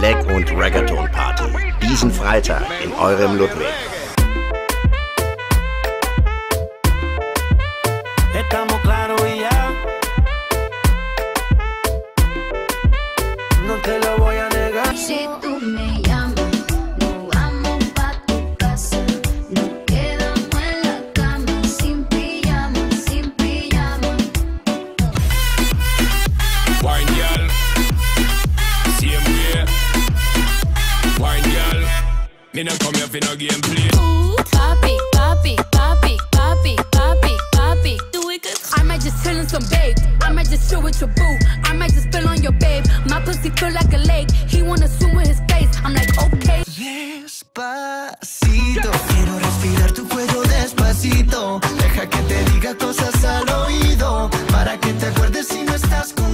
Black- und Reggaeton-Party. Diesen Freitag in eurem Ludwig. Estamos claros y ya. No te lo voy a negar. Si tú me llamas, nos vamos pa' tu casa. Nos quedamos en la cama, sin pijama, sin pijama. Wine girl, siempre. Wine girl, me no come here for no gameplay. Papi, papi, papi, papi, papi, papi. Do it good. I might just chill in some babe. I might just chill with your boo. I might just spill on your babe. My pussy feel like a lake. He wanna swim with his face. I'm like, okay. Despacito, quiero respirar tu cuello despacito. Deja que te diga cosas al oído, para que te acuerdes si no estás conmigo.